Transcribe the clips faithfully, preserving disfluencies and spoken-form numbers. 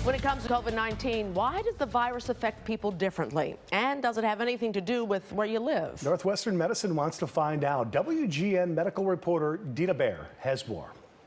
When it comes to COVID nineteen, why does the virus affect people differently? And does it have anything to do with where you live? Northwestern Medicine wants to find out. W G N medical reporter Dina Baer has more.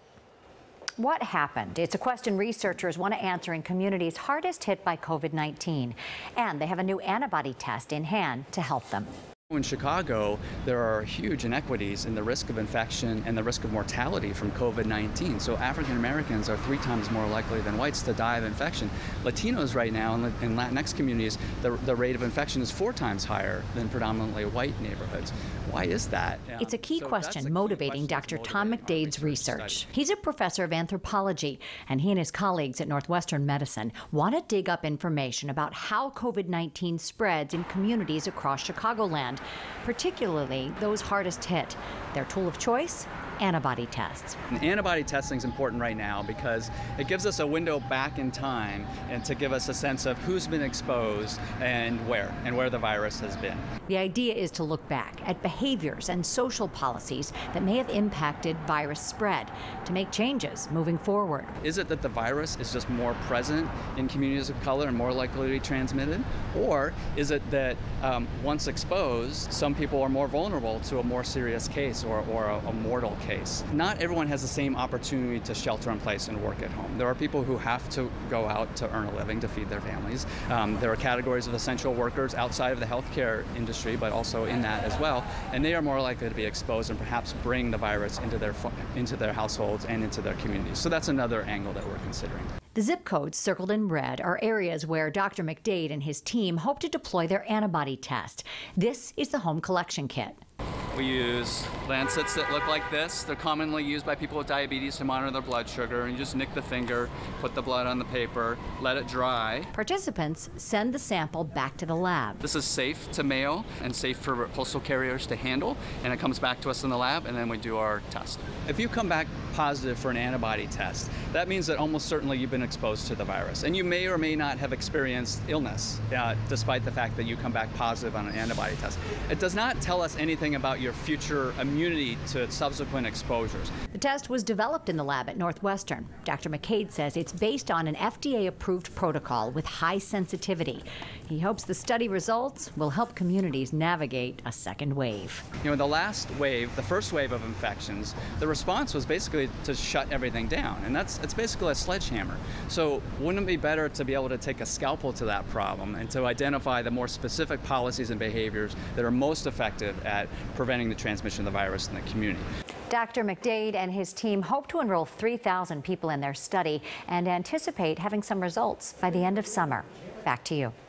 What happened? It's a question researchers want to answer in communities hardest hit by COVID nineteen. And they have a new antibody test in hand to help them. In Chicago, there are huge inequities in the risk of infection and the risk of mortality from COVID nineteen. So African Americans are three times more likely than whites to die of infection. Latinos right now in, in Latinx communities, the, the rate of infection is four times higher than predominantly white neighborhoods. Why is that? It's a key so question a motivating key Doctor question Tom motivating McDade's research research. study. He's a professor of anthropology, and he and his colleagues at Northwestern Medicine want to dig up information about how COVID nineteen spreads in communities across Chicagoland, particularly those hardest hit. Their tool of choice? Antibody tests. And antibody testing is important right now because it gives us a window back in time and to give us a sense of who's been exposed and where, and where the virus has been. The idea is to look back at behaviors and social policies that may have impacted virus spread to make changes moving forward. Is it that the virus is just more present in communities of color and more likely to be transmitted? Or is it that um, once exposed, some people are more vulnerable to a more serious case or, or a, a mortal case? Case. Not everyone has the same opportunity to shelter in place and work at home. There are people who have to go out to earn a living to feed their families. Um, there are categories of essential workers outside of the healthcare industry, but also in that as well, and they are more likely to be exposed and perhaps bring the virus into their into their households and into their communities. So that's another angle that we're considering. The zip codes circled in red are areas where Doctor McDade and his team hope to deploy their antibody test. This is the home collection kit. We use lancets that look like this. They're commonly used by people with diabetes to monitor their blood sugar. And you just nick the finger, put the blood on the paper, let it dry. Participants send the sample back to the lab. This is safe to mail and safe for postal carriers to handle, and it comes back to us in the lab, and then we do our test. If you come back positive for an antibody test, that means that almost certainly you've been exposed to the virus, and you may or may not have experienced illness, uh, despite the fact that you come back positive on an antibody test. It does not tell us anything about your future immunity to subsequent exposures. The test was developed in the lab at Northwestern. Doctor McDade says it's based on an F D A-approved protocol with high sensitivity. He hopes the study results will help communities navigate a second wave. You know, the last wave, the first wave of infections, the response was basically to shut everything down, and that's it's basically a sledgehammer. So wouldn't it be better to be able to take a scalpel to that problem and to identify the more specific policies and behaviors that are most effective at preventing the transmission of the virus in the community? Doctor McDade and his team hope to enroll three thousand people in their study and anticipate having some results by the end of summer. Back to you.